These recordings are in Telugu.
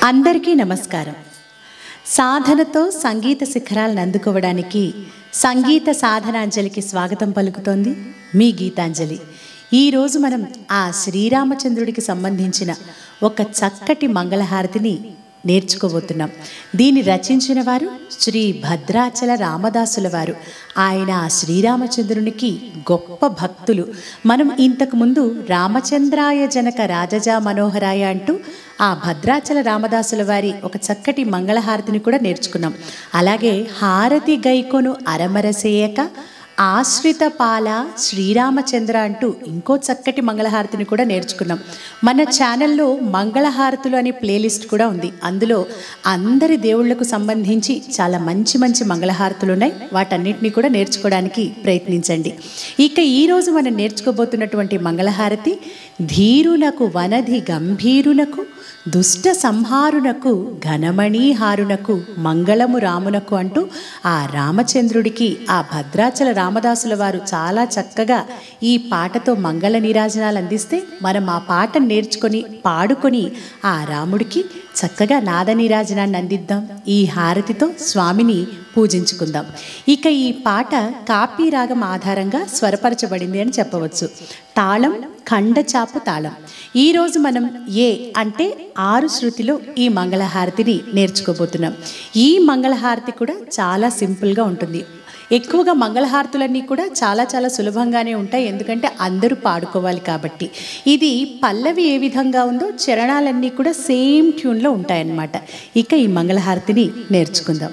అందరికీ నమస్కారం. సాధనతో సంగీత శిఖరాలను అందుకోవడానికి సంగీత సాధనాంజలికి స్వాగతం పలుకుతోంది మీ గీతాంజలి. ఈరోజు మనం ఆ శ్రీరామచంద్రుడికి సంబంధించిన ఒక చక్కటి మంగళహారతిని నేర్చుకోబోతున్నాం. దీన్ని రచించిన వారు శ్రీ భద్రాచల రామదాసుల వారు. ఆయన ఆ శ్రీరామచంద్రునికి గొప్ప భక్తులు. మనం ఇంతకుముందు రామచంద్రాయ జనక రాజజా మనోహరాయ అంటూ ఆ భద్రాచల రామదాసుల వారి ఒక చక్కటి మంగళహారతిని కూడా నేర్చుకున్నాం. అలాగే హారతి గైకొను అరమరసేయక ఆశ్రిత పాల శ్రీరామచంద్ర అంటూ ఇంకో చక్కటి మంగళహారతిని కూడా నేర్చుకున్నాం. మన ఛానల్లో మంగళహారతులు అనే ప్లేలిస్ట్ కూడా ఉంది. అందులో అందరి దేవుళ్లకు సంబంధించి చాలా మంచి మంచి మంగళహారతులు ఉన్నాయి. వాటన్నిటిని కూడా నేర్చుకోవడానికి ప్రయత్నించండి. ఇక ఈరోజు మనం నేర్చుకోబోతున్నటువంటి మంగళహారతి ధీరునకు వనధి గంభీరునకు దుష్ట సంహారునకు ఘనమణీహారునకు మంగళము రామునకు అంటూ ఆ రామచంద్రుడికి ఆ భద్రాచల రామదాసుల వారు చాలా చక్కగా ఈ పాటతో మంగళ నీరాజనాలు అందిస్తే మనం ఆ పాటను నేర్చుకొని పాడుకొని ఆ రాముడికి చక్కగా నాద నీరాజనాన్ని అందిద్దాం. ఈ హారతితో స్వామిని పూజించుకుందాం. ఇక ఈ పాట కాపీ రాగం ఆధారంగా స్వరపరచబడింది అని చెప్పవచ్చు. తాళం ఖండచాపు తాళం. ఈరోజు మనం ఏ అంటే 6 శృతిలో ఈ మంగళహారతిని నేర్చుకోబోతున్నాం. ఈ మంగళహారతి కూడా చాలా సింపుల్గా ఉంటుంది. ఎక్కువగా మంగళహారతులన్నీ కూడా చాలా చాలా సులభంగానే ఉంటాయి, ఎందుకంటే అందరూ పాడుకోవాలి కాబట్టి. ఇది పల్లవి ఏ విధంగా ఉందో చరణాలన్నీ కూడా సేమ్ ట్యూన్లో ఉంటాయన్నమాట. ఇక ఈ మంగళహారతిని నేర్చుకుందాం.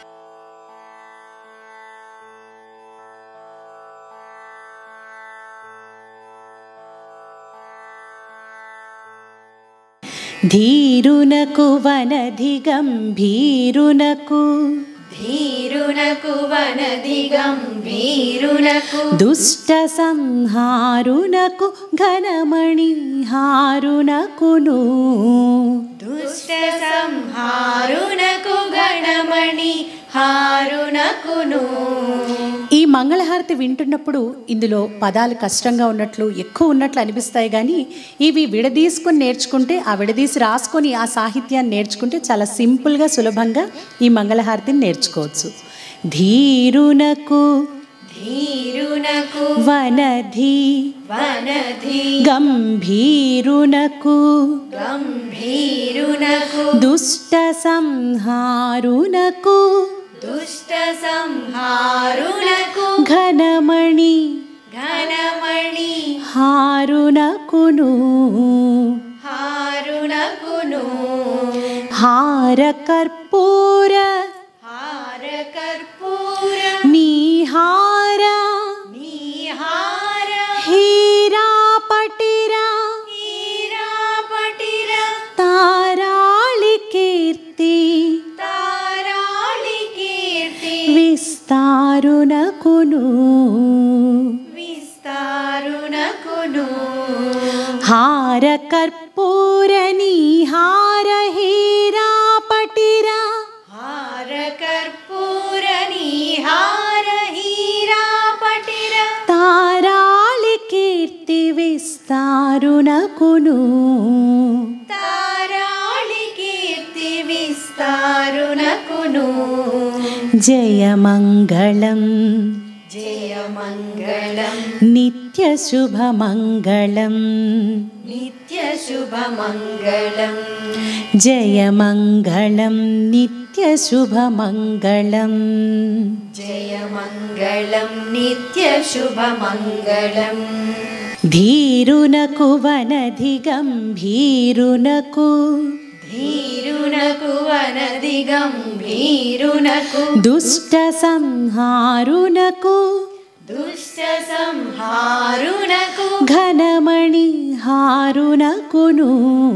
ధీరునకు వనధి గంభీరునకు ధీరునకు వనధి గంభీరునకు దుష్ట సంహారునకు ఘనమణి హారునకును దుష్ట సంహారునకు ఘనమణి హారునకును. ఈ మంగళహారతి వింటున్నప్పుడు ఇందులో పదాలు కష్టంగా ఉన్నట్లు ఎక్కువ ఉన్నట్లు అనిపిస్తాయి, కానీ ఇవి విడదీసుకొని నేర్చుకుంటే, ఆ విడదీసి రాసుకొని ఆ సాహిత్యాన్ని నేర్చుకుంటే చాలా సింపుల్గా సులభంగా ఈ మంగళహారతిని నేర్చుకోవచ్చు. ధీరునకు ధీరునకు వనధి వనధి గంభీరునకు గంభీరునకు దుష్ట సంహారునకు దుష్ట సంహారునకు ఘనమణి ఘనమణి హారునకును హారునకును. హార కర్పూర హార కర్పూర నీహార నీహార హీరా పటిరా హీరాపటిర తారాళి కీర్తి తారాళి కీర్తి విస్తారునకును విస్తారునకును. హార కర్పూర నీహార హీరా పటిరా హార కర్పూర నీహార హీరాపటిర తారాళి కీర్తి విస్తారునకును తారాళి కీర్తి విస్తారునకును. జయమంగళం జయమంగళం నిత్యశుభమంగళం నిత్యశుభమంగళం జయమంగళం నిత్యశుభమంగళం జయమంగళం నిత్యశుభమంగళం. ధీరునకు వనధి గంభీరునకు ధీరునకు వనధి గంభీరునకు దుష్ట సంహారునకు దుష్ట సంహారునకు ఘనమణి హారునకును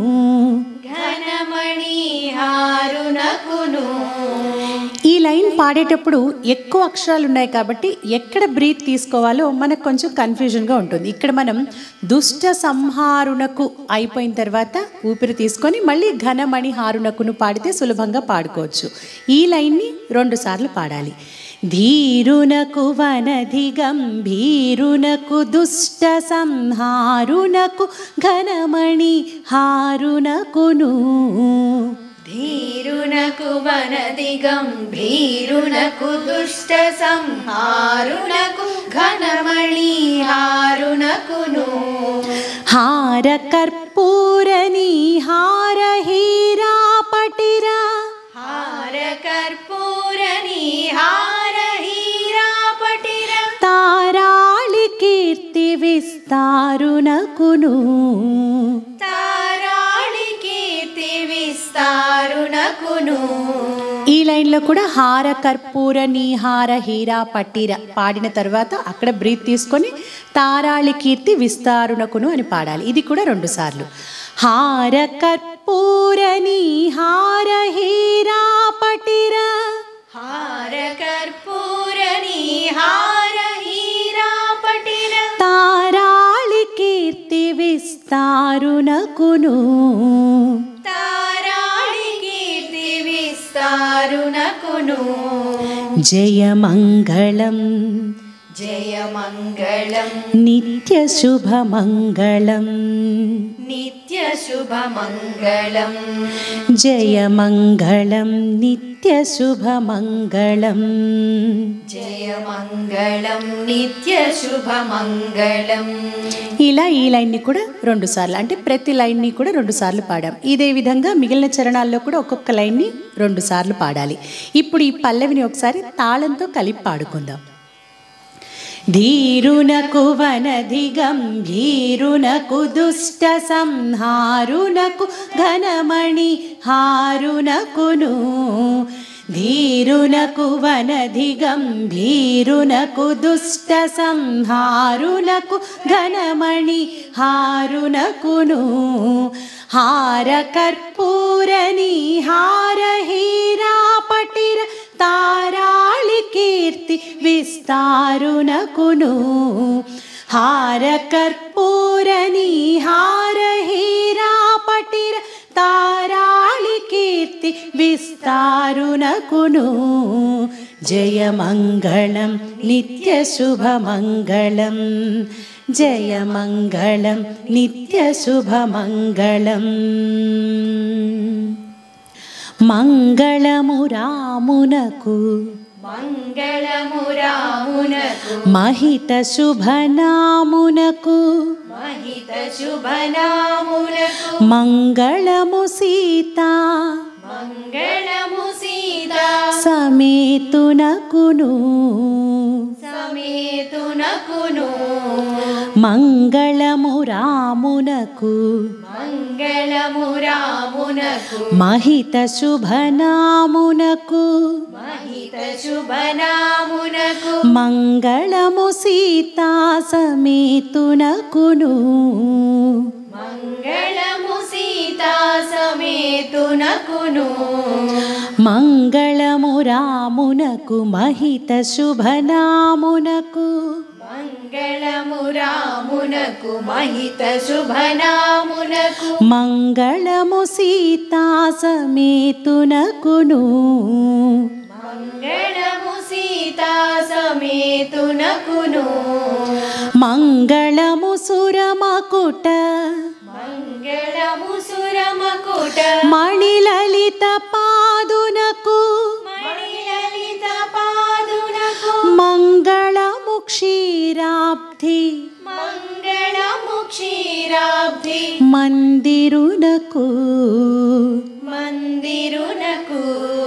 ఘనమణి హారునకును. ఈ లైన్ పాడేటప్పుడు ఎక్కువ అక్షరాలు ఉన్నాయి కాబట్టి ఎక్కడ బ్రీత్ తీసుకోవాలో మనకు కొంచెం కన్ఫ్యూజన్గా ఉంటుంది. ఇక్కడ మనం దుష్ట సంహారునకు అయిపోయిన తర్వాత ఊపిరి తీసుకొని మళ్ళీ ఘనమణి హారునకును పాడితే సులభంగా పాడుకోవచ్చు. ఈ లైన్ని 2 సార్లు పాడాలి. ధీరునకు వనధి గంభీరునకు దుష్ట సంహారునకు ఘనమణి హారునకును ధీరునకు వనదిగంభీరునకు దుష్ట సంహారునకు ఘనమణి హారునకును హార కర్పూరని హార హీరా పటిర హార కర్పూరని హార హీరా పటిర తారాళి కీర్తి విస్తారునకును తారాళి కీర్తి విస్తారునకును. ఈ లైన్లో కూడా హార కర్పూర నీహార హీరా పట్టిర పాడిన తర్వాత అక్కడ బ్రీత్ తీసుకొని తారాళి కీర్తి విస్తారునకును అని పాడాలి. ఇది కూడా 2 సార్లు. హార కర్పూర నీహార హీరా పటిర హార కర్పూరని హార హీరా పటిర తారాళి కీర్తి విస్తారునకును తారాళి కీర్తి విస్తారునకును. జయమంగళం జయమంగళం నిత్య శుభమంగళం నిత్య శుభమంగళం జయమంగళం నిత్య శుభమంగళం జయమంగళం నిత్య శుభమంగళం. ఇలా ఈ లైన్ని కూడా 2 సార్లు, అంటే ప్రతి లైన్ని కూడా 2 సార్లు పాడాం. ఇదే విధంగా మిగిలిన చరణాల్లో కూడా ఒక్కొక్క లైన్ని 2 సార్లు పాడాలి. ఇప్పుడు ఈ పల్లవిని ఒకసారి తాళంతో కలిపి పాడుకుందాం. ధీరునకు వనదిగంభీరునకు దుష్ట సంహారునకు ఘనమణి హారునకును ధీరునకు వనదిగంభీరునకు దుష్ట సంహారునకు ఘనమణి హారునకును హార కర్పూరని హార హీరా పటిర తారాళి కీర్తి విస్తారునకును హార కర్పూరని హార హీరా పటిర తారాళి కీర్తి విస్తారునకును జయమంగళం నిత్య శుభమంగళం జయమంగళం నిత్య శుభమంగళం. మంగళము రామునకు మంగళము రామునకు మహిత శుభనామునకు మహిత శుభనామునకు మంగళము సీత మంగళము సీత సమేతునకును సమేతునకును మంగళము రామునకు మంగళము రామునకు మహిత శుభనామునకు మహిత శుభనామునకు మంగళము సీతా సమేతునకును మంగళము సీతా సమేతునకును మంగళము రామునకు మహిత శుభనామునకు మంగళము రామునకు మహిత శుభనామునకు మంగళము సీతా సమేతునకును మంగళము సీతా సమేతునకును మంగళము సురమకుట మంగళము సురమకుట మణిలలిత పాదునకు మణిలలిత పాదునకు మంగళము క్షీరాబ్ధి మంగళము క్షీరాబ్ధి మందిరునకు మందిరునకు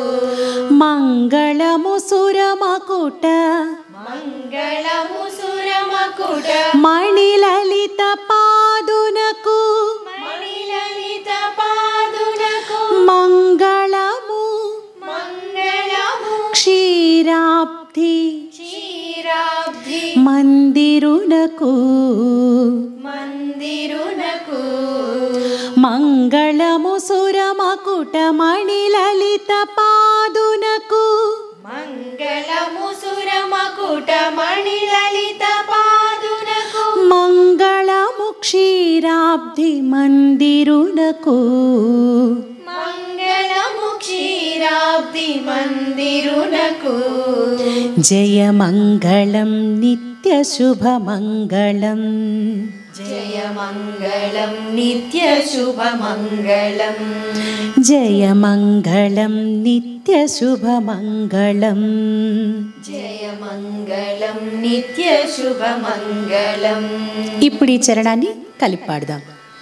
మంగళము సురమకుట మంగళము సురమకుట మణిలలిత పాదునకు మణిలలిత పాదునకు మంగళము మంగళము క్షీరాబ్ధి క్షీరాబ్ధి మందిరునకు మందిరునకు మంగళము సురమకుట మణిలలిత పాదునకు మంగళము సురమకుట మణిలలిత పాదునకు మంగళము క్షీరాబ్ధి మందిరునకు మంగళము క్షీరాబ్ధి మందిరునకు జయమంగళం నిత్య శుభమంగళం జయమంగళం నిత్యశుభమంగళం. జయమంగళం నిత్యశుభమంగళం. జయమంగళం నిత్యశుభమంగళం. ఇప్పుడు ఈ చరణాన్ని కలిపి పాడదాం.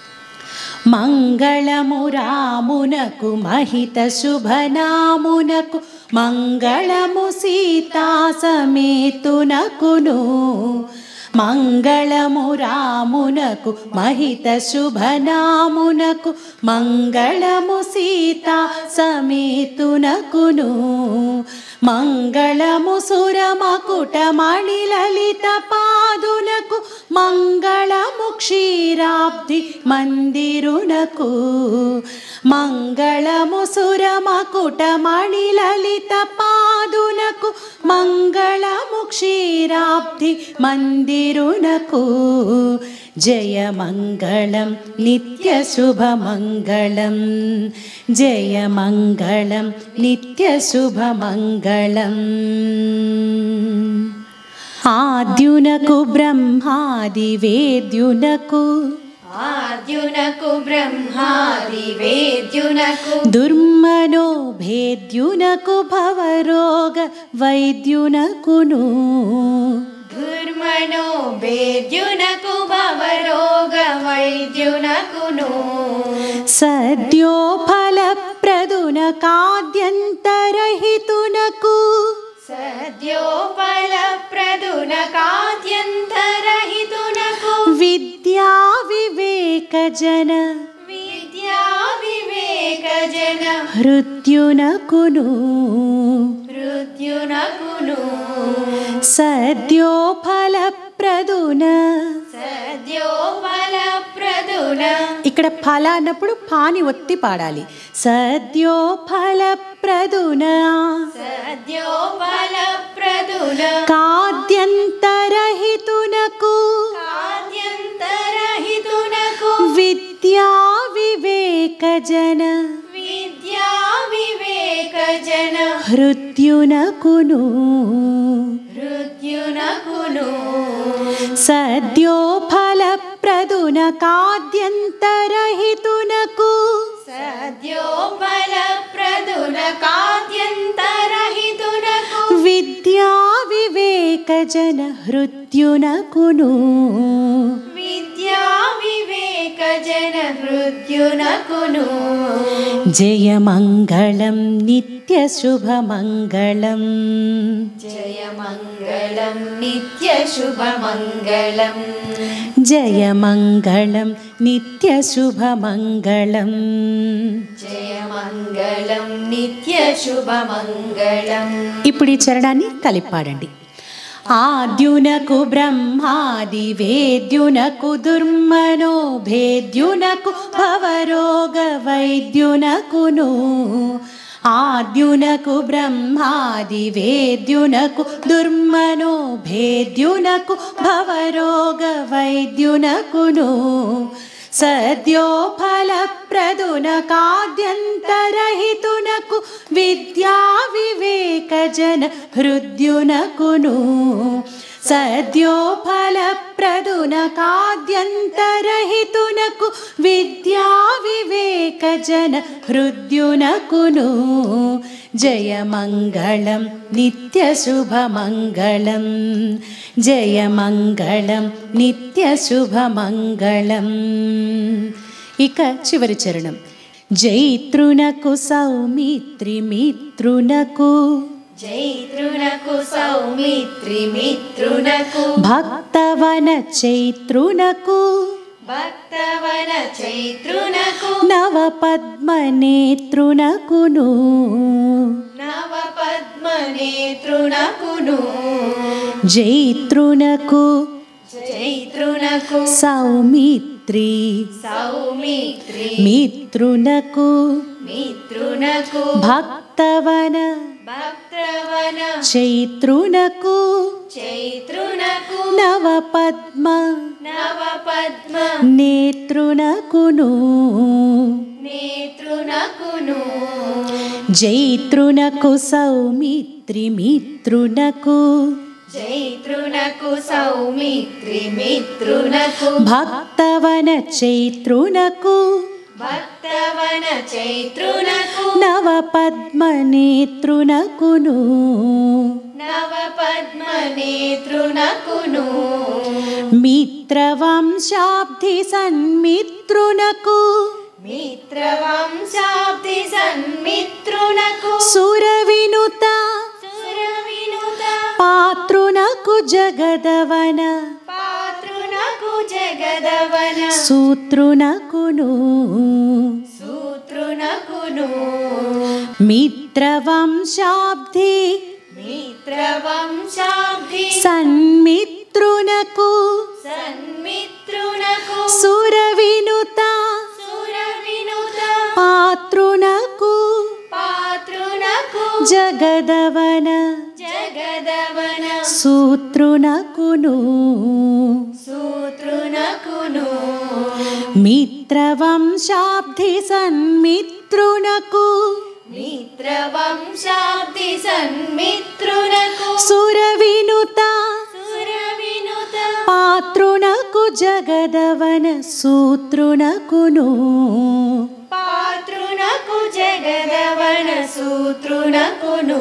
మంగళము రామునకు మహిత శుభనామునకు, మంగళము సీతా సమేతునకును. మంగళము రామునకు మహిత శుభనామునకు, మంగళము సీతా సమేతునకును. మంగళము సురమకుటమణి లలిత పాదునకు, మంగళము క్షీరాబ్ది మందిరునకు. మంగళము సురమకుటమణి లలిత పాదునకు, మంగళము క్షీరాబ్ది మందిరునకు. జయమంగళం నిత్యశుభమంగళం. జయమంగళం నిత్యశుభమంగళం. ఆద్యునకు బ్రహ్మాది వేద్యునకు, ఆద్యునకు బ్రహ్మాది వేద్యునకు, దుర్మనో భేద్యునకు భవరోగ వైద్యునకును. దుర్మనో భేద్యునకు భవరోగ వైద్యునకును. సద్యో ఫలప్రదునకాద్యంతరహితునకు, సద్యో ఫలప్రదునకాద్యంతరహితునకు. విద్యా వివేకజన విద్యా వివేకజన హృద్యునకును. హృద్యునకును. సద్యో ఫలప్రదున, సద్యో ఫలప్రదున. ఇక్కడ ఫల అన్నప్పుడు పాని ఒత్తి పాడాలి. సద్యో ఫలప్రదున, సద్యో ఫలప్రదున. కాద్యంతరహితునకు, కాద్యంతరహితునకు. విద్యా వివేకజన విద్యా వివేకజన హృద్యునకును. హృద్యునకును. సద్యో ఫలప్రదున కాద్యంతరహితునకు, సద్యో ఫలప్రదున కాద్యంతరహితునకు. విద్యా వివేకజన హృద్యునకును. విద్యా వివేకజన హృద్యునకును. జయమంగళం నిత్యశుభమంగళం. జయమంగళం నిత్యశుభమంగళం. జయమంగళం నిత్యశుభమంగళం. జయమంగళం నిత్యశుభమంగళం. ఇప్పుడు ఈ చరణాన్ని కలిపి పాడండి. ఆద్యునకు బ్రహ్మాది వేద్యునకు, దుర్మనో భేద్యునకు భవరోగ వైద్యునకును. ఆద్యునకు బ్రహ్మాది వేద్యునకు, దుర్మనో భేద్యునకు భవరోగ వైద్యునకును. సద్యో ఫలప్రదున కాద్యంతరహితునకు, విద్యా వివేకజన హృద్యునకును. సద్యో ఫలప్రదున కాద్యంతరహితునకు, విద్యా వివేకజన హృద్యునకును. జయమంగళం నిత్యశుభమంగళం. జయమంగళం నిత్యశుభమంగళం. ఇక చివరి చరణం. జైత్రునకు సౌమిత్రి మిత్రునకు, జైత్రునకు సౌమిత్రి మిత్రునకు. భక్తవన చైత్రునకు, భక్తవన చైత్రునకు. నవ పద్మనేత్రునకును. నవ పద్మనేత్రునకును. జైత్రునకు చైత్రునకు. సౌమిత్రి సౌమిత్రి మిత్రునకు, మిత్రునకు. భక్తవన భక్తవన చైత్రునకు, చైత్రునకు. నవ పద్మ నవ పద్మ నేత్రునకును. నేత్రునకును. జైత్రునకు సౌమిత్రి మిత్రునకు, చైత్రునకు సౌమిత్రి మిత్రునకు భక్తవన చైత్రునకు భక్తవన చైత్రునకు నవ పద్మనేత్రునకును నవ పద్మనేత్రునకును మిత్రవంశాబ్ధి సన్మిత్రునకు మిత్రవంశాబ్ది సన్మిత్రునకు సురవినుత సురవినుత పాత్రునకు జగదవన పాత్రునకు జగదవన సూత్రునకును సూత్రునకును మిత్రవంశాబ్ధి మిత్రవంశాబ్ది సన్మిత్రునకు సన్మిత్రునకు సురవినుత సురవినుత పాత్రునకు పాత్రునకు జగదవన జగదవన సూత్రునకును సూత్రునకును మిత్రవంశాబ్ధి సన్మిత్రునకు మిత్రవంశాబ్ది సన్మిత్రునకు సురవినుత సురవినుత పాత్రునకు జగదవన సూత్రునకును పాత్రునకు జగదవన సూత్రునకును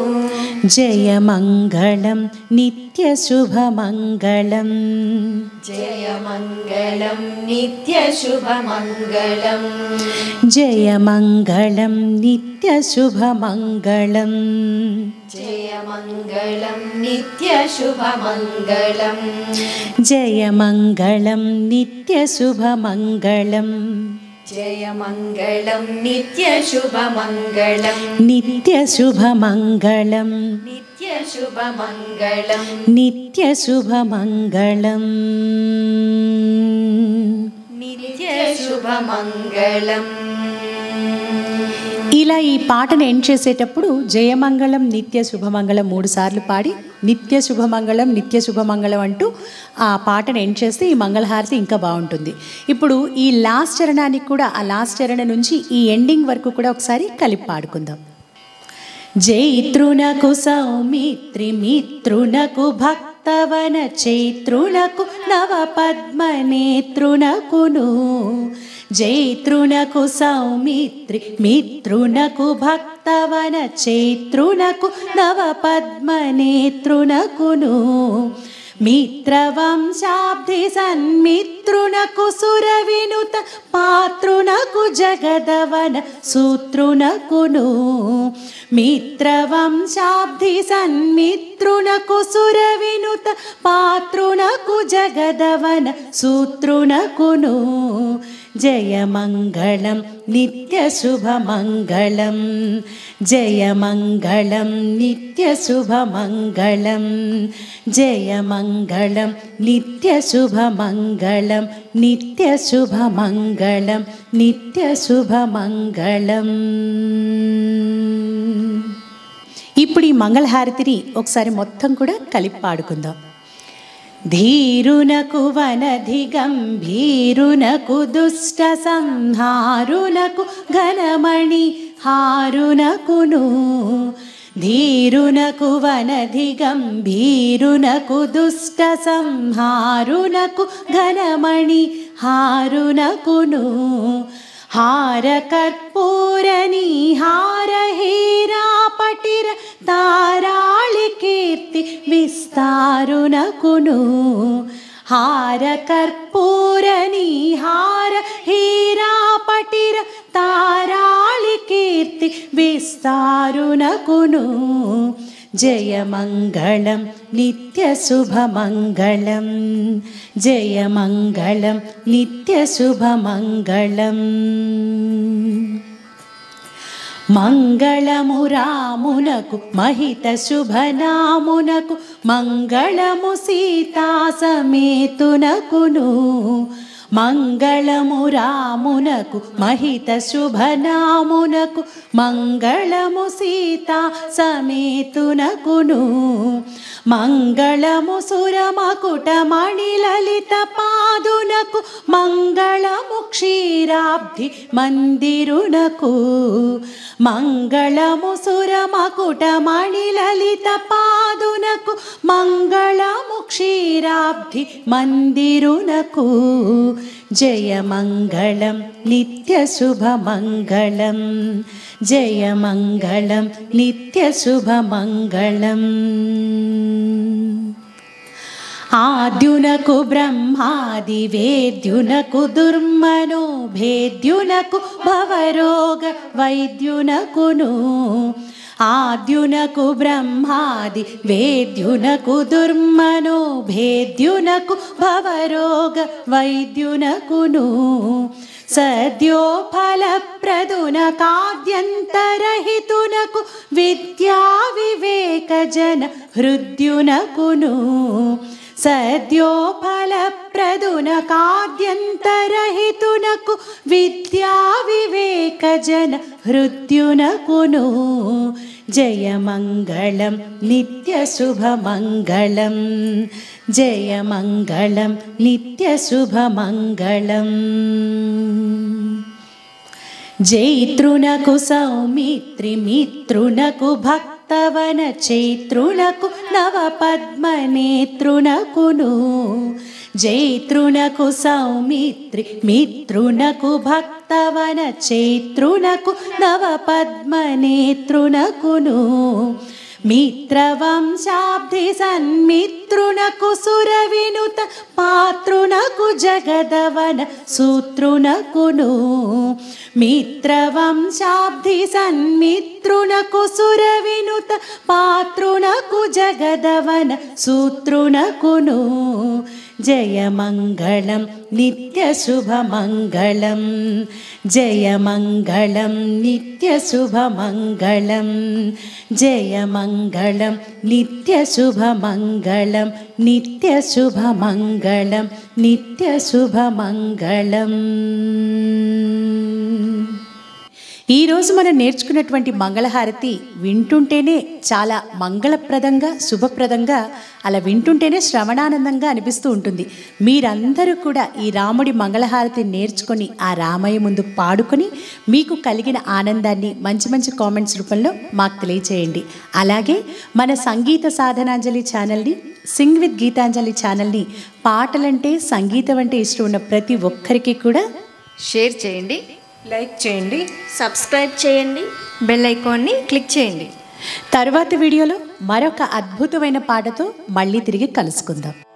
జయమంగళం నిత్యశుభమంగళం జయమంగళం నిత్యశుభమంగళం జయమంగళం నిత్యశుభమంగళం జయమంగళం నిత్యశుభమంగళం జయమంగళం నిత్యశుభమంగళం జయమంగళం నిత్యశుభమంగళం నిత్యశుభమంగళం నిత్యశుభమంగళం నిత్యశుభమంగళం నిత్యశుభమంగళం. ఇలా ఈ పాటను ఎండ్ చేసేటప్పుడు జయమంగళం నిత్య శుభమంగళం 3 సార్లు పాడి నిత్య శుభమంగళం అంటూ ఆ పాటను ఎండ్ చేస్తే ఈ మంగళహారతి ఇంకా బాగుంటుంది. ఇప్పుడు ఈ లాస్ట్ చరణానికి కూడా ఆ లాస్ట్ చరణం నుంచి ఈ ఎండింగ్ వరకు కూడా ఒకసారి కలిపి పాడుకుందాం. జైత్రునకు సౌమిత్రి మిత్రునకు భక్తవన చైత్రునకు నవ పద్మనేత్రునకును జైత్రునకు సౌమిత్రి మిత్రునకు భక్తవన చైత్రునకు నవ పద్మనేత్రునకును మిత్రవంశాబ్ధి సన్మిత్రునకు సురవినుత పాత్రునకు జగదవన సూత్రునకును మిత్రవంశాబ్ధి సన్మిత్రునకు సురవినుత పాత్రునకు జగదవన సూత్రునకును జయమంగళం నిత్యశుభమంగళం జయమంగళం నిత్యశుభమంగళం జయమంగళం నిత్యశుభమంగళం నిత్యశుభమంగళం నిత్యశుభమంగళం. ఇప్పుడు ఈ మంగళహారతిని ఒకసారి మొత్తం కూడా కలిపి పాడుకుందాం. ధీరునకు వనధి గంభీరునకు దుష్ట సంహారునకు ఘనమణి హారునకును ధీరునకు వనధి గంభీరునకు దుష్ట సంహారునకు ఘనమణి హారునకును హార కర్పూరని హార హీరా పటిర తారాళి కీర్తి విస్తారునకును హార కర్పూరని హార హీరా పటిర తారాళి కీర్తి విస్తారునకును జయమంగళం నిత్యశుభమంగళం జయమంగళం నిత్యశుభమంగళం. మంగళము రామునకు మహిత శుభనామునకు మంగళము సీతా సమేతునకును మంగళము రామునకు మహిత శుభనామునకు మంగళము సీతా సమేతునకును మంగళము సురమకుటమణి లలిత పాదునకు మంగళము క్షీరాబ్ధి మందిరునకు మంగళము సురమకుటమణి లలిత పాదునకు మంగళము క్షీరాబ్ధి మందిరునకు జయ మంగళం నిత్య శుభ మంగళం జయ మంగళం నిత్య శుభ మంగళం ఆద్యునకు బ్రహ్మాది వేద్యునకు దుర్మనో భేద్యునకు భవరోగ వైద్యునకును ఆద్యునకు బ్రహ్మాది వేద్యునకు దుర్మనో భేద్యునకు భవరోగ వైద్యునకును సద్యో ఫలప్రదునకాద్యంతరహితునకు విద్యా వివేక జన హృద్యునకును సద్యో ఫలప్రదునకాద్యంతరహితునకు విద్యా వివేక జన హృద్యునకును జయ మంగళం నిత్య శుభ మంగళం జయ మంగళం నిత్య శుభ మంగళం జైత్రునకు సౌమిత్రి మిత్రునకు భక్తవన చైత్రునకు నవ పద్మనేత్రునకును జైత్రునకు సౌమిత్రి మిత్రునకు భక్తవన చైత్రునకు నవ పద్మనేత్రునకును మిత్రవంశాబ్ధి సన్మిత్రునకు సురవినుత పాత్రునకు జగదవన సూత్రునకును మిత్రవంశాబ్ధి సన్మిత్రునకు సురవినుత పాత్రునకు జగదవన సూత్రునకును జయ మంగళం నిత్య శుభ మంగళం జయ మంగళం నిత్య శుభ మంగళం జయ మంగళం నిత్య శుభ మంగళం నిత్య శుభ మంగళం నిత్య శుభ మంగళం ఈరోజు మనం నేర్చుకున్నటువంటి మంగళహారతి వింటుంటేనే చాలా మంగళప్రదంగా శుభప్రదంగా అలా వింటుంటేనే శ్రవణానందంగా అనిపిస్తూ ఉంటుంది. మీరందరూ కూడా ఈ రాముడి మంగళహారతి నేర్చుకొని ఆ రామయ్య ముందు పాడుకొని మీకు కలిగిన ఆనందాన్ని మంచి మంచి కామెంట్స్ రూపంలో మాకు తెలియచేయండి. అలాగే మన సంగీత సాధనాంజలి ఛానల్ని సింగ్ విత్ గీతాంజలి ఛానల్ని పాటలంటే సంగీతం అంటే ఇష్టం ఉన్న ప్రతి ఒక్కరికి కూడా షేర్ చేయండి, లైక్ చేయండి, సబ్స్క్రైబ్ చేయండి, బెల్ ఐకాన్ని క్లిక్ చేయండి. తర్వాత వీడియోలో మరొక అద్భుతమైన పాటతో మళ్ళీ తిరిగి కలుసుకుందాం.